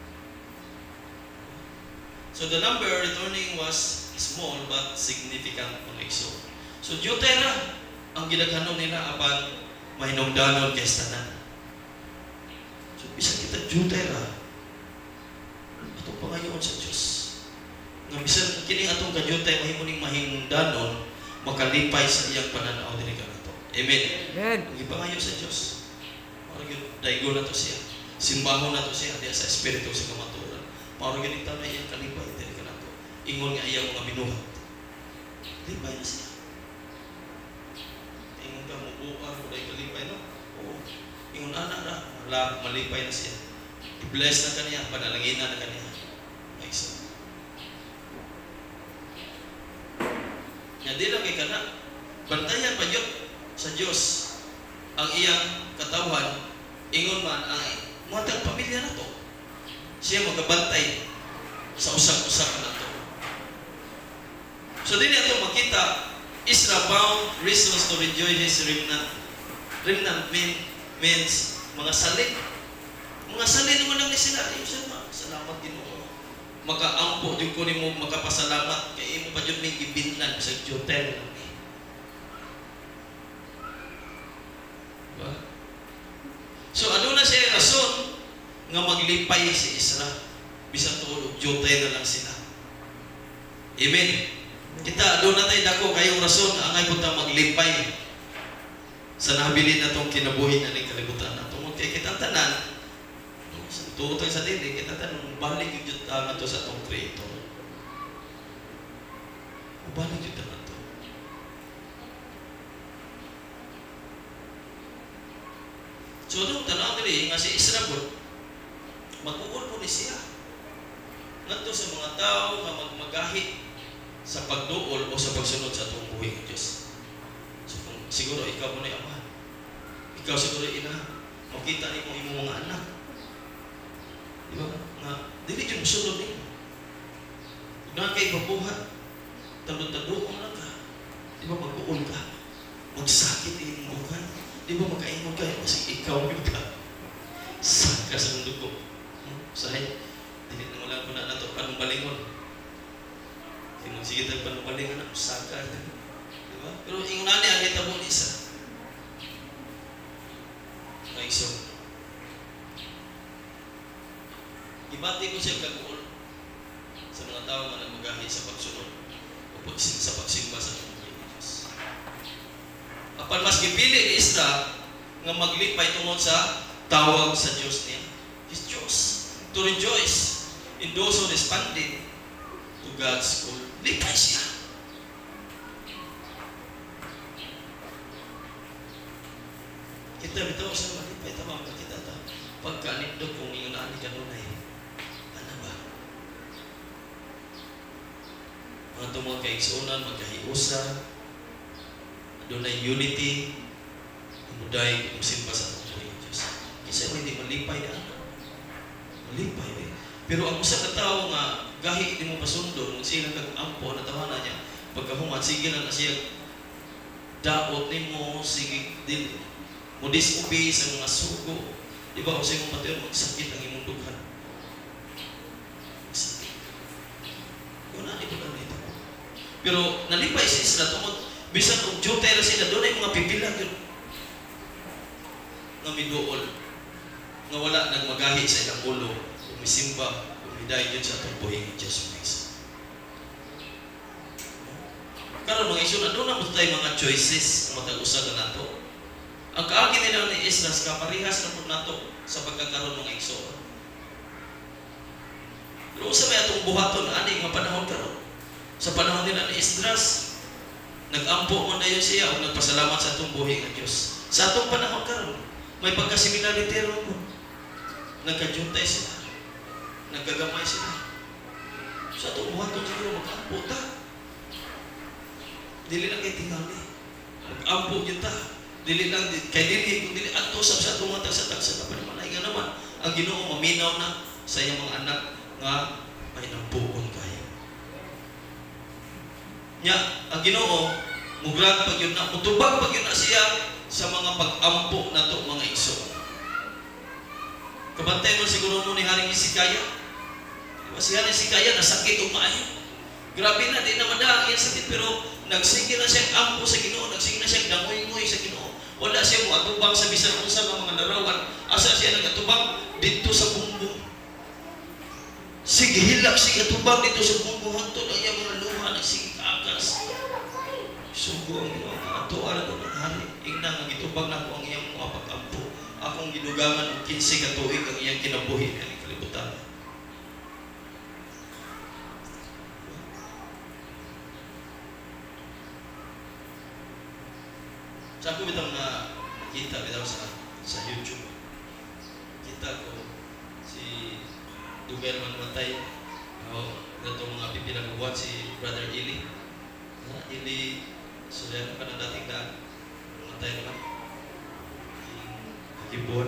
So the number returning was small but significant on Exo. So Diotera ang ginaghanon nila apan mahinungdanon kay tanan. So bisa kita Diotera ato pangayoon sa Dios. Nga bisan kini atong kadyutay mahimuning mahinungdanon makalipay sa iyang pananaw diri kanato. Amen. Amen. Gipangayo sa Dios. Mao gyud daygo na to siya. Simbahon na to siya diya sa espiritu sa kamatuoran. Mao gyud ita na iyang kalipay diri kanato. Ingon nga iyang mga binuhat. Lipay na siya. Ingon ka mo buar mo day kalipay no. Oo. Ingon ana ra mala malipay na siya. I-bless na kaniya, panalanginan na kaniya. Ay isa. Nya di lang kay kana bantayan pa gyud sa Dios ang iyang katawhan. Ingon man ang matang pamilya nato siya magabantay sa usap-usap nato. So dili ato makita Isra found reasons to rejoice his remnant. Remnant mean, means mga salin. Mga salin mo lang ni sila. Salamat Ginoo. Makaampo jud ko nimo makapasalamat kay imo pa jud may gibinlan sa Diotera. Diba? So ano na siya rason nga maglipay si Isra bisan tuod Diotera lang sila. Amen. Kita doon na tayo dako kayong rason nga angay punta maglipay sa nabilin na itong kinabuhi na ning kalibutan na tungod kay kita tanan tuo tayo sa dili kita tanan balik yung juta nga to sa itong Creator. Balik yung tanan to. So doon tanaw dili nga si Isra po mag-uol po ni siya ngadto sa mga tao nga magmagahi sa pagduol o sa pagsunod sa atong buhay ng Diyos. So, kung siguro ikaw mo na yung ama, ikaw siguro ina, makita ni mo yung mga anak. Di ba? Nga, dili yung sunod niyo. Na kay babuhat, talo-talo mo lang ka. Di ba mag-uol ka? Magsakit yung bukan. Di ba magkaingon ka? Kasi ikaw yung ka. Saka sa mundo ko. Hmm? Sahay, dili na wala ko na nato panong balingon. Kung sige tayo panubaling na, saka. Diba? Pero yung nani, ang kita mo isa. Ay, so. Ibati ko siya kag-uol sa mga tao na nagmagahi sa pagsunod o sa pagsimba sa mga Diyos. Apan mas gipili ni Isra nga maglipay tungod sa tawag sa Diyos niya. His Diyos. To rejoice in those who responded to God's call. Lipay siya. Kita bitaw sa malipay tama ka kita ta. Pagkanindog kung ingon ani kanunay. Ano ba? Mga tungod kay igsunan magkahiusa. Adunay unity. Muday musimba sa atong Diyos. Kasi hindi malipay na ano. Malipay eh. Pero ang usa ka tawo nga gahi di mo pasundo kung sila kag-ampo na tawanan niya pagkahuman sige na na siya daot ni mo sige din mo disobey sa mga sugo di ba kasi kung pati magsakit ang imong dughan magsakit yun na ito lang ito pero nalipay si Isra tungod bisan kung Diotera sila doon ay mga pipilang yun nga miduol nga wala nagmagahi sa ilang ulo umisimba dahil yun sa itong buhay ni Jesus Christ. Karon mga isun, ano na mo tayo mga choices na matag-usa ka nato? Ang kaagi nila ni Isra, kaparihas na po nato sa pagkakaroon mga isun. Pero usa may atong buhaton, ani nga panahon karon. Sa panahon nila ni Esdras, nag-ampo mo na yun siya o nagpasalamat sa itong buhay ng Diyos. Sa atong panahon karon, may pagkasimilarity ron mo. Nagkajuntay sila. Nagkagamay sila. Sa itong buhaton siguro mag-ampo ta. Dili lang kay tingali. Mag-ampo yun ta. Dili lang, kay dili, kung dili ato sa sa itong mga tagsa-tagsa na panimalay nga naman. Ang Ginoo maminaw na sa iyang mga anak nga ay nampuon kayo. Nya, ang Ginoo, mugrag pag yun na, mutubag pag yun na siya sa mga pag-ampo na to mga igsoon. Kabantay mo siguro mo ni Haring Hezekiah. Diba si Haring Hezekiah nasakit o maayo. Grabe na, di na madaan yung sakit, pero nagsige na siyang ampo sa Ginoo, nagsige na siyang dangoy-ngoy sa Ginoo. Wala siya mo atubang sa bisan unsa ng mga larawan. Asa siya nag-atubang dito sa bumbong. Sige hilak, sige atubang dito sa bumbong. Hantod ang iyang mga luha, nagsige kaakas. Sugo ang Ginoo, ato ara ko ng hari. Ingnan ang itubang na ko ang iyang mga pag-ampo. Akong ginugangan og kinse ka tuig ang iyang kinabuhi ng kalibutan. Sa ako bitang na kita bitaw sa sa YouTube. Kita ko si Dugay man matay. O dato mga pipila buhat si Brother Eli. Na Eli sudah ka na dating daan. Matay naman. Gibuhat.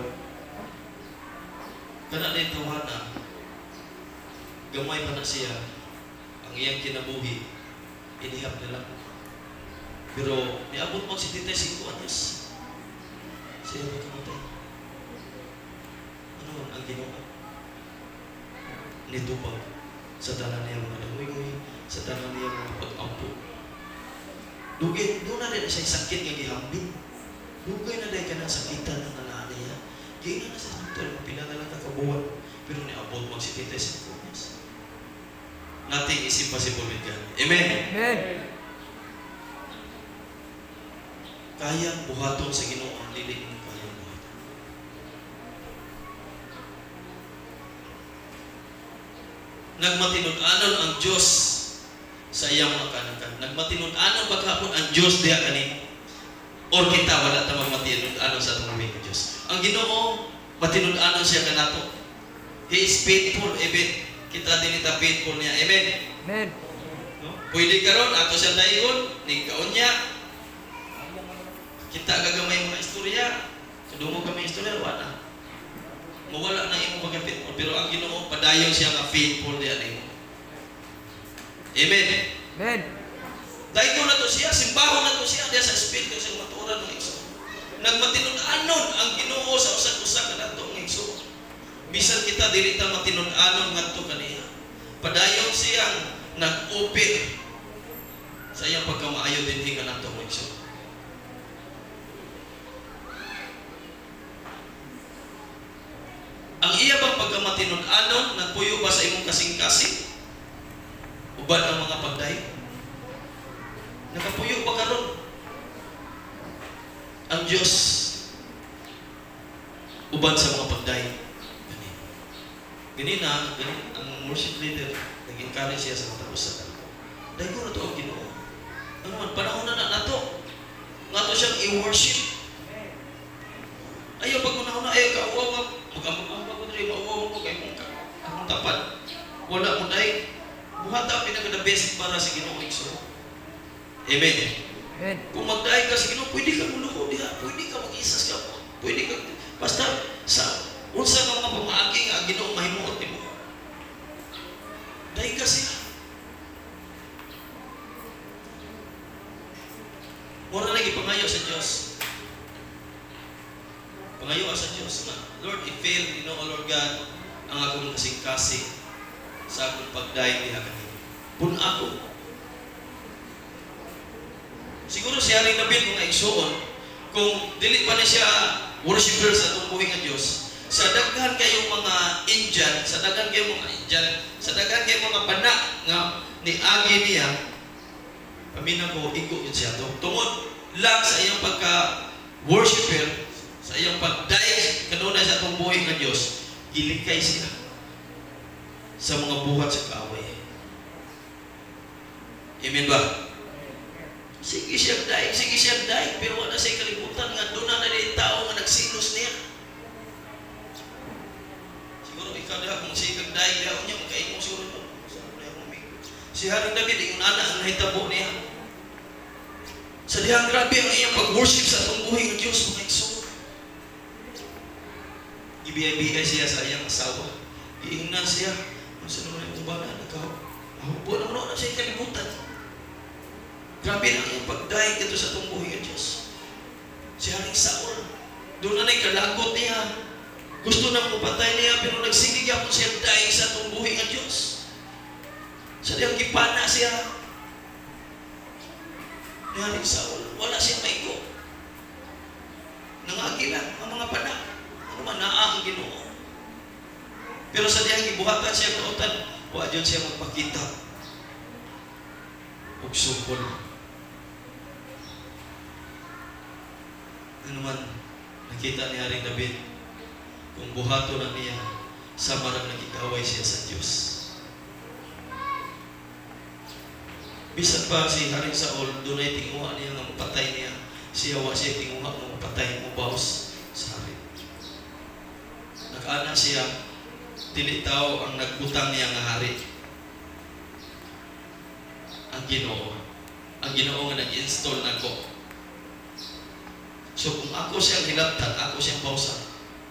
Kana din tawana. Gamay pa na siya. Ang iyang kinabuhi inihap na lang. Pero niabot mo si Tita cinco anyos. Siya ba kamatay? Ano ang ginawa? Nitubag sa tanan niya mga dangoy-ngoy, sa tanan niya mga pag-ampo. Dugay, doon na rin siya sakit nga gihambing. Dugay na rin ka na sakitan ng nanay niya. Gaya na sa doktor, mapila na lang kakabuhan. Pero niabot mo si Tita cinco anyos. Nothing is impossible with God. Amen? Amen. Kayang buhaton sa Ginoo ang lilig mo kayang buhaton. Nagmatinud-anon ang Diyos sa iyang mga kanakan. Nagmatinud-anon baghapon ang Diyos diha kani. Or kita wala ta magmatinud-anon sa atong mga Diyos. Ang Ginoo matinud-anon siya kanato. He is faithful, even kita din ita faithful niya. Amen. Amen. No? Pwede karon ato siya dayon, nigkaon niya. Kita gagamay mga istorya. Kadungog kami istorya, wala. Mawala na imo pagka-faithful. Pero ang Ginoo padayon siya nga faithful diyan imo. Amen. Amen. Dahil ko na to siya, simbahon na to siya diya sa Espiritu sa matuoran ng igsoon. Nagmatinud-anon ang Ginoo sa usa-usa kanato ng igsoon. Bisan kita dili ta matinud-anon ngadto kaniya. Padayon siyang nag-upir sa iyang pagkamaayo dinhi kanato ng igsoon. Ang iya bang pagkamatinud-anon nagpuyo ba sa imong kasing-kasing? Uban ang mga pagday? Nakapuyo ba karon? Ang Diyos uban sa mga pagday. Gani. Gani na, gani, ang worship leader nag-encourage siya sa katapusan. Dahil ko na ito ang Ginoo. Ano man, panahon na na nato. Nga to siyang i-worship. Ayaw pag una-una, ayaw ka-uwa mag-amag-amag ko rin, mauwaw ko kay mong akong tapat. Wala mo dahil buhata pinag-the best para sa Ginoo igsoon. Amen. Amen. Kung magdaig ka sa Ginoo, pwede ka muluho diha, pwede ka mag-isas ka po. Pwede ka, basta sa unsa nga mga pamaagi nga ang Ginoo mahimuot nimo. Daig ka siya. Mura lagi pangayo sa Diyos. Pangayo sa Diyos na, Lord, i-fail, you know, Lord God, ang akong kasing-kasing sa akong pagdaig niya kanina. Pun ako. Siguro siya rin nabil mga igsoon, kung dili pa na siya worshiper sa itong buhay ng Diyos, sa daghan kayong mga Indian, sa daghan kayong mga Indian, sa daghan kayong mga panak nga ni-agi niya, paminang ko, igo yun siya to. Tungod lang sa iyang pagka-worshiper, sa iyong pagdaig kanunay sa itong buhay ng Diyos, gilikay sila sa mga buhat sa kaaway. Amen ba? Sige siya daig, sige siya daig, pero wala siya kalimutan nga doon na na tao nga nagsilos niya. Siguro ikaw na kung siya daig, niya magkain mo siguro ito. Saan na yung umig? Si Haring David, yung anak ang nahitabo niya. Sa dihang grabe ang iyang pag-worship sa atong buhay ng Diyos, mga igsoon. Ibiyay-biyay siya sa iyang asawa. Iingnan siya. Ang sa naman yung bana, nagkahubo na muna na siya kalimutan. Grabe na ang iyang pagdaig ito sa atong buhay ng Diyos. Si Haring Saul, doon na na'y kalagot niya. Gusto na mapatay niya, pero nagsigig ako siya daig sa atong buhay ng Diyos. Sa diyang gipana siya. Ni Haring Saul, wala siyang maigo. Nangagi lang ang mga pana. Ano man, naa ang Ginoo. Pero sa diyang ibuhatan siya kautan, wa dyan siya magpakita. Ug sukol. Ano man, nakita ni Haring David, kung buhato na niya, sa marang nagigaway siya sa Diyos. Bisan pa si Haring Saul, doon ay tinguha niya nga mapatay niya. Siya wa siya tinguha nga mapatay mo bawas sa hari. Nag-ana siya, dili tao ang nagbutang niya nga hari. Ang Ginoo. Ang Ginoo nga nag-install na ko. So kung ako siyang hilabtan, ako siyang bawsan.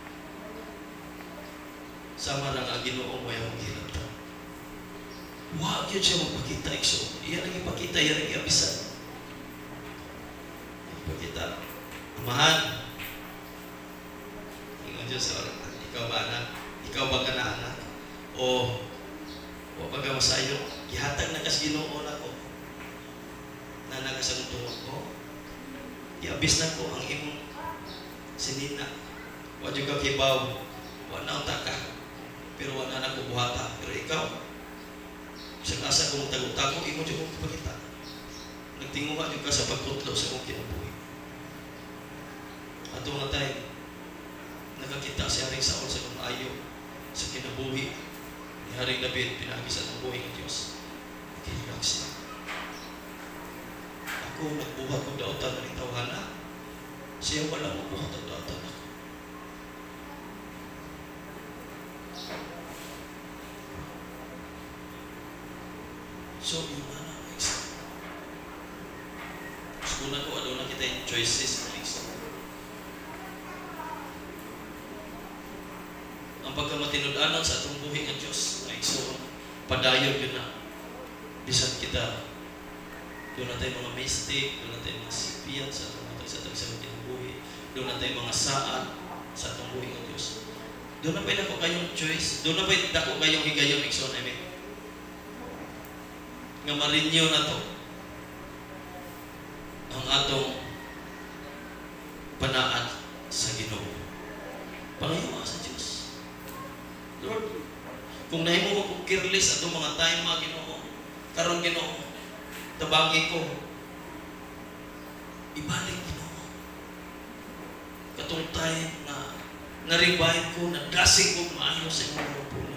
Sama lang ang Ginoo mo yung hilabtan. Huwag yun siya magpakita, ikso. Iyan ang ipakita, iyan ang iabisan. Ipakita. Amahan. Ingon Diyos sa oras. Ikaw ba anak? Ikaw ba ka na anak? O, huwag ka masayo. Ihatag na kas Ginoo na ko. Nanagas ang tungkol ko. Iabis na ko ang imong sinina. Huwag yung kakibaw. Huwag na utak ka. Pero huwag na nakubuhata. Pero ikaw, sa kasa kong tago-tago, imo dyan kong ipakita. Nagtinguha dyan ka sa pagputlo sa kong kinabuhi. At nga tayo, nakakita si Haring Saul sa kong ayo, sa kinabuhi ni Haring David, pinagisa ng buhay ng Diyos. Kinilag siya. Ako nagbuhat ng dautan ng tawhana, siya wala magbuhat ng dautan ako. So, yung ano, next. Gusto na ko, ano na kita yung choices na next. Ang pagkamatinud-anan sa atong buhay ng Diyos, next. So, padayon yun na. Bisan kita, doon na tayo mga mystic, doon na tayo mga sipiyan sa atong mga sa atong buhay, doon na tayo mga saan sa atong buhay ng Diyos. Doon na ba dako kayong choice? Doon na ba dako kayong higayon, next. Amen. Nga marinyo na to ang atong panaan sa Ginoo. Pangayawa sa Diyos. Lord, kung nahimo mo kong careless atong mga time mga Ginoo, karong Ginoo, tabagi ko, ibalik Ginoo. Katong time na na-revive ko, na-dressing ko maayo sa imong puno.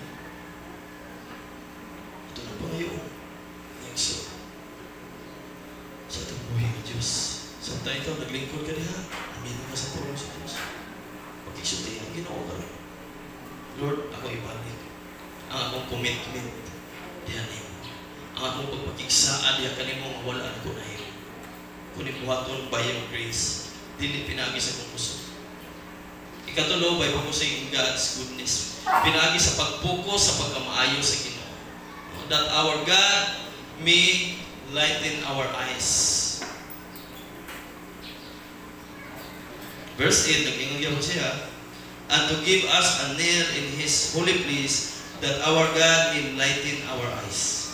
Ito na pangayawa. So, sa itong buhay ng Diyos. Sa tayo ito, naglingkod ka niya. Amin ka sa pulong sa Diyos. Pag-isulti ang Ginoo ka rin. Lord, ako ibalik. Ang akong commitment, diyan mo. Ang akong pagpagkigsaan, diyan ka mo, mawalaan ko na yun. Kung ibuhaton by your grace, dili pinagi sa kong puso. Ikatulo, by focusing in God's goodness. Pinagi sa pagpuko, sa pagkamaayo sa Ginoo. That our God may lighten our eyes. Verse eight, nag-ingagyan mo siya, and to give us a nail in His holy place, that our God may lighten our eyes.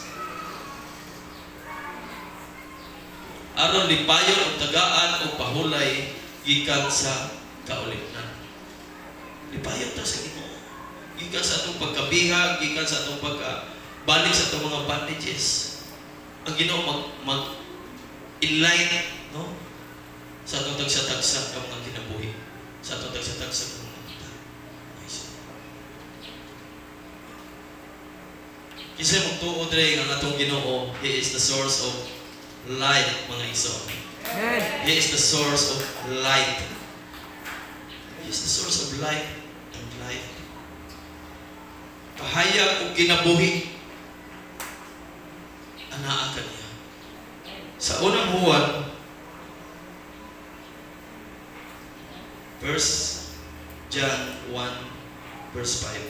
Aron lipayon o tagaan o pahulay gikan sa kaulinan. Lipayon ta sa Ginoo. Gikan sa atong pagkabihag, gikan sa atong pagkabalik sa atong mga bandages. Ang Ginoo mag, mag enlighten, no? Sa atong tagsa-tagsa ang mga kinabuhi. Sa atong tagsa-tagsa ang mga kita. Kasi magtuod rin ang atong Ginoo, He is the source of light, mga iso. He is the source of light. He is the source of light and life. Pahayag o kinabuhi. Ang anaa kaniya. Sa unang Juan, verse John one, verse five.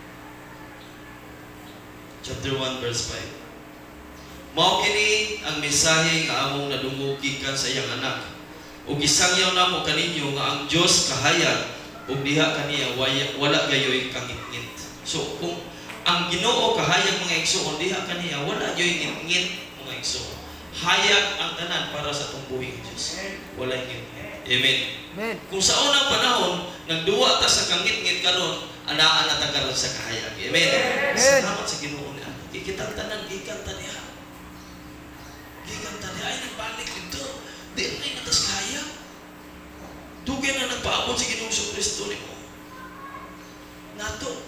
Chapter one, verse five. Mao kini ang mensahe nga among nadungog gikan sa iyang anak. Ug gisangyaw namo kaninyo nga ang Dios kahayag ug diha kaniya wala gayoy kangitngit. So kung ang Ginoo kahayag mga igsoon diha kaniya wala gayoy ngitngit mga igsoon. Hayag ang tanan para sa tumbuhing Dios. Wala ngitngit. Amen. Amen. Kung sa unang panahon nagduwa ta sa kangitngit karon anaa na ta karon sa kahayag. Amen. Amen. Salamat sa Ginoo niya. Kikitang tanan gikan ta niya. Gikan ta niya ay nagbalik dito. Di ay natas kahayag. Dugay na nagpaabot si Ginoong Kristo nimo. Nato.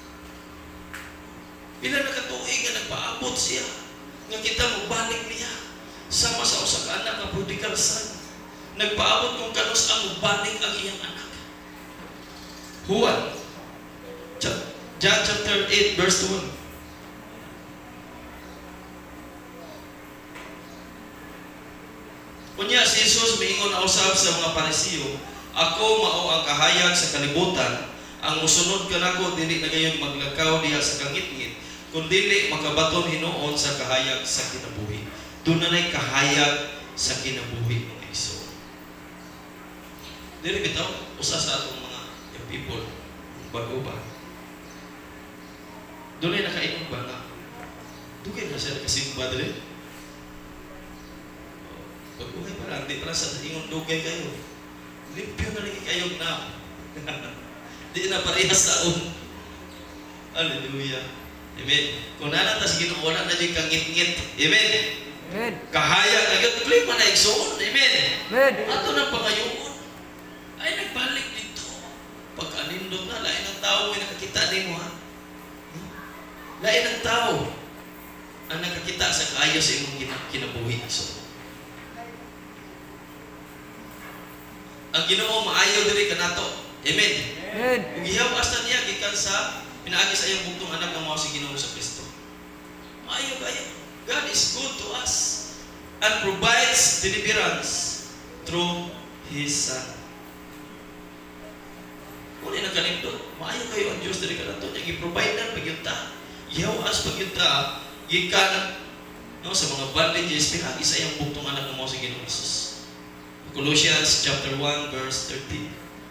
Bila nakatuig nga nagpaabot siya nga kita magbalik niya sama sa usa ka anak nga prodigal son. Nagpaabot kung kanus ang magbalik ang iyang anak. Juan John chapter eight verse one. Kunya si Jesus miingon na usab sa mga Parisiyo, ako mao ang kahayag sa kalibutan, ang musunod kanako dili na gayon maglakaw diha sa kangitngit, kun dili makabaton hinuon sa kahayag sa kinabuhi. Dunay kahayag sa kinabuhi ng Iso. Dili bitaw usa sa atong mga young people bago ba. Dunay nakainom ba nga? Dugay na siya kasimba dili. Pagbuhay pa lang, di pala sa ingon dugay kayo. Limpyo na lagi kayo na. Di na parehas taon. Hallelujah. Amen. Kung nanatas Ginoo wala na di kangit-ngit. Amen. Amen. Kahayag agad tuloy man na igsoon. Amen. Amen. Ato na pangayoon. Ay nagbalik dito. Pagkanindot na, lain ng tao may nakakita ni mo ha. Lain ng tao ang nakakita sa kaayo sa imong kinabuhi. So, ang Ginoo maayo diri kanato. Amen. Amen. Ug gihawas na niya gikan sa pinaagi sa iyang bugtong anak nga mao si Ginoo sa Kristo. Maayo kayo. God is good to us and provides deliverance through His Son. Kung ina kanindot, maayo kayo ang Dios diri kanato. Niya gi-provide na pagyunta. Gihawas pagyunta gikan no sa mga bandages pinaagi sa iyang bugtong anak nga mao si Ginoo Jesus. Colossians chapter one verse thirteen.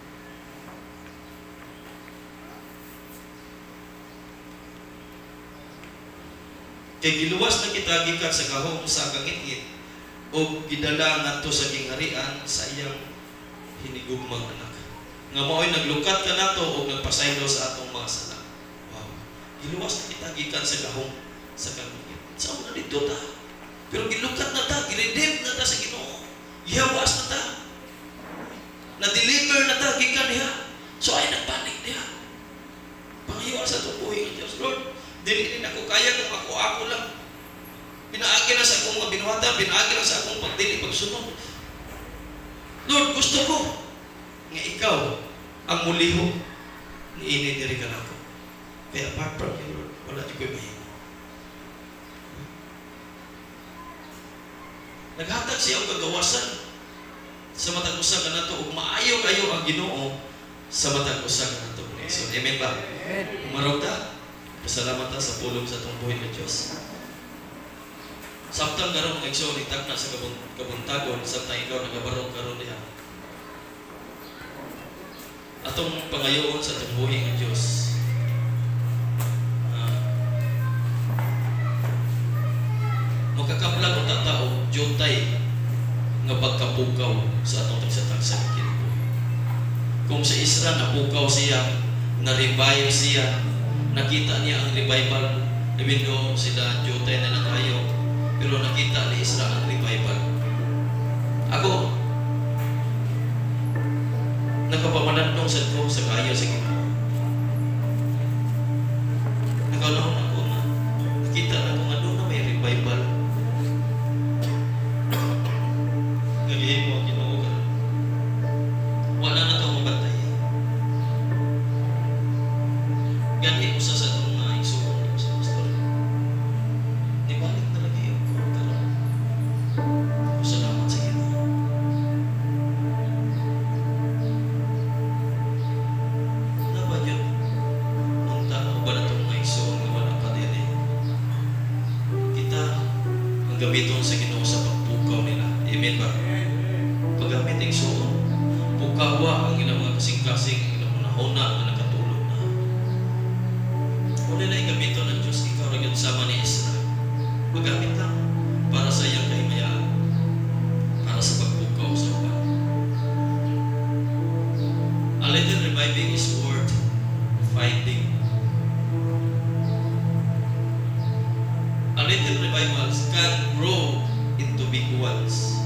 Kay giluwas na kita gikan sa gahom sa kangitngit o gidala ngadto sa gingharian sa iyang hinigugmang anak. Nga mao'y naglukat ka nato o nagpasaylo sa atong mga sala. Wow. Giluwas na kita gikan sa gahom sa kangitngit. Sa una dito ta. Pero gilukat na ta, giredeem na ta sa Ginoo. Gihawas na ta. Na-deliver na ta, gikan niya. So ay nagpanik niya. Pangayaw sa tubuhin ng Diyos. Lord, dili din ako kaya kung ako ako lang. Pinaagi na sa akong mga binuhatan, pinaagi na sa akong pagdili, pagsunod. Lord, gusto ko nga ikaw ang muliho ni ini diri ka nako. Kaya apart from you, Lord, wala di ko'y mahimo. Naghatag siya ang kagawasan sa matag usa kanato ug maayo kayo ang Ginoo sa matag usa kanato. So, amen ba? Amen. Umarog ta. Pasalamat ta sa pulong sa atong buhay ng Dios. Samtang karon mga igsoon itagna sa kabuntagon samtang ikaw nagabarog karon diha. Atong pangayoon sa atong buhay ng Dios. Uh, Makakaplag ang tao jotay nga pagkapukaw sa atong tagsa-tagsa ng kinabuhi. Kung sa Isra napukaw siya, na-revive siya, nakita niya ang revival, even though sila jotay na lang kayo, pero nakita ni Isra ang revival. Ako, nakapamanandong sa ko sa kaya sa Ginoo. Nakalahon ako na, nakita na ko nga doon na may revival. Gagihin mo ang Ginoo ka. Wala na ito mabantay. Ganyan mo sa sa itong mga igsuon sa pastor. Di balik na lagi ako. ang gamiton sa Ginoo sa pagpukaw nila. Amen ba? Paggamit ang suon, pukawa ang ilang mga kasing-kasing, ang ilang una-una na nakatulog na. Wala na yung gamiton ng Diyos, ikaw rin sama ni Israel. Magamit lang para sa iyang kahimayaan, para sa pagpukaw sa uban. A little reviving is worth fighting. A little revivals can grow into big ones.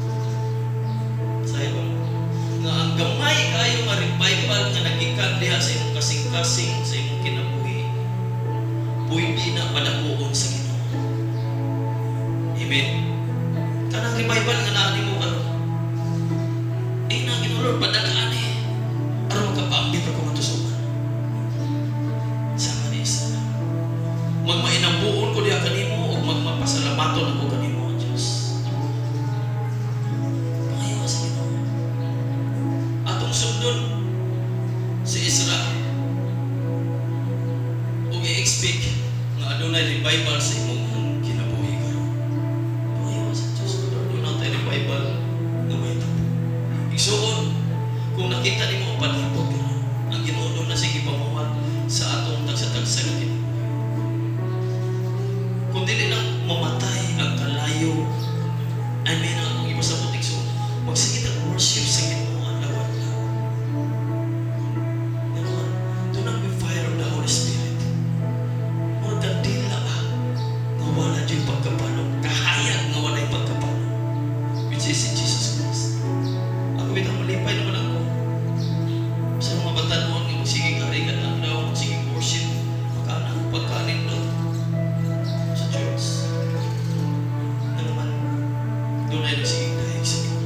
Sa ibang nga ang gamay kayo nga revival nga nagikan diha sa imong kasing-kasing sa imong kinabuhi, pwede na padakuon sa Ginoo. Amen. Kanang revival nga naa nimo karon, eh na Ginoo padakaan eh aron makapaambit ako man sa uban. Sama ni isa magmainambuon ko diha kanimo ug magmapasalamaton ako kanimo, Dios. Pangayo sa Ginoo. Atong sundon si Israel ug i-expect nga adunay revival sa imong kinabuhi karon. Pangayo sa Dios. Doon na tayo revival nga may tapo. Igsuon kung nakita nimo ang panhipot karon, ang Ginoo na sige pamuhat sa atong tagsa-tagsa nga kinabuhi. Kung dili lang mamatay ang kalayo, I mean, ang iba sa butik, so magsigit ang worship sa Ginoo ang lawat lang. You know, do not be fire of the Holy Spirit. Murag kang dila ah, nga wala diyong pagkapanong, kahayag nga wala yung pagkapanong, which is in Jesus Christ. Ako bitang malipay naman ako sa mga batanuan nga magsiging harigan ang daw, magsiging worship, pagkaanang pagkaanin doon sa church. Ano naman, doon ay nagsiging dahil sa Ginoo.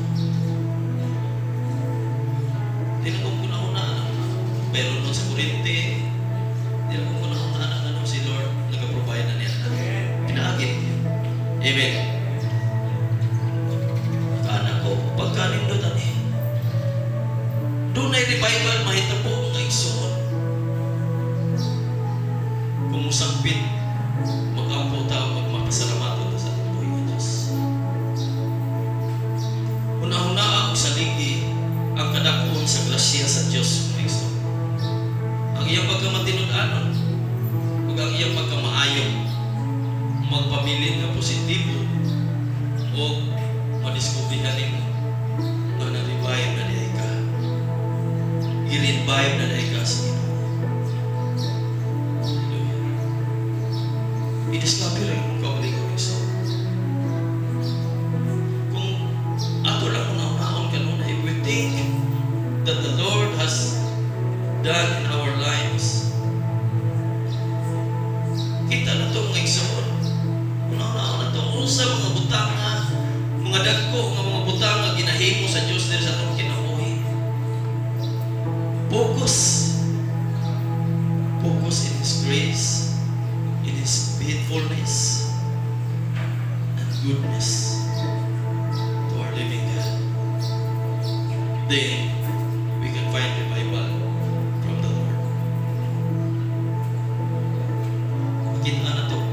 Tinagong ko na una, pero doon sa kurente, tinagong ko na una na ano, si Lord, nag-provide na niya. Pinaagin niya. Amen. Kaanak ko, pagkanin doon eh. Doon ay revival, mahita po ang igsoon. Kung musangpit, mag-ampo tao, magmapasalamaton sa ating buhay ng Diyos. Una-una ang saligi, ang kadakuon sa grasya sa Diyos ng igsoon. Ang iyang pagkamatinud-anon, ug ang iyang pagkamaayo, magpabilin nga positibo o madiskubrihan nimo nga na-revive na diay ka. I-revive na diay ka sa Ginoo. I-discover yung kauling-uling sa kung ato lang una-unaon kanuna, if we think that the Lord has done in our lives, kita na ito mga igsoon. Una-unaon na ito, unsa mga butang nga, mga dagko, nga mga butang nga ginahimo sa Diyos dahil sa itong kinabuhi. Focus. Focus in His grace, in His faithfulness and goodness to our living God. Then we can find revival from the Lord. Makita na ito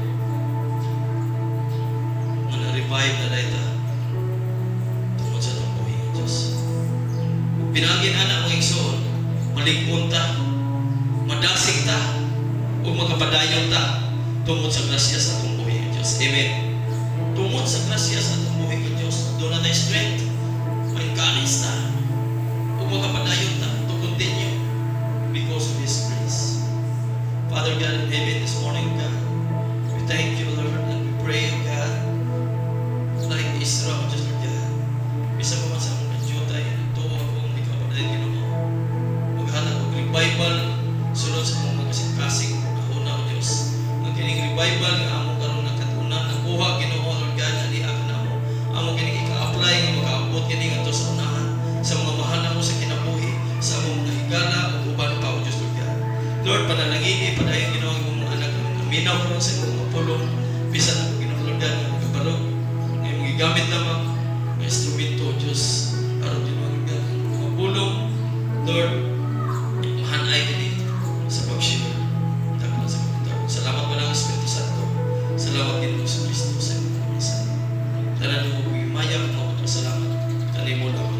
nga na-revive na dahil tungkol sa itong buhay ng Diyos. Pinagin anak mga igsoon, maligpon ta, madasig ta, o magkapadayon ta tungkol sa grasya sa itong buhay ng Diyos. Amen. Tungkol sa grasya sa itong buhay ng Diyos, doon na tayo strength, may encourage ta, o magkapadayon ta to continue because of His grace. Father God in heaven, this morning, God, we thank you, Lord, and we pray, God, like Israel, just Lord God, bisa pa man sa mga jutay, ito akong ikapadayon Ginoo. Maghanap og revival sulod sa mga kasing-kasing una o Diyos. Ang kining revival nga amo karon nakatuna, nakuha Ginoo, Lord God, ali akan amo. Amo kining ika-apply nga makaabot kini ngadto sa unahan sa mga mahal namo sa kinabuhi, sa among mga higala ug uban pa o Diyos, Lord God. Lord, panalangini padayon Ginoo ang mga anak nga minaw karon sa mga pulong bisan ako Ginoo, Lord God, nga kabalog nga imong gigamit lamang nga instrumento o Diyos aron Ginoo, Lord God, mga pulong, Lord, mahanay kini sa pag-share. Salamat po lang, Espiritu Santo. Salamat din po sa Kristo sa mga nimo lang.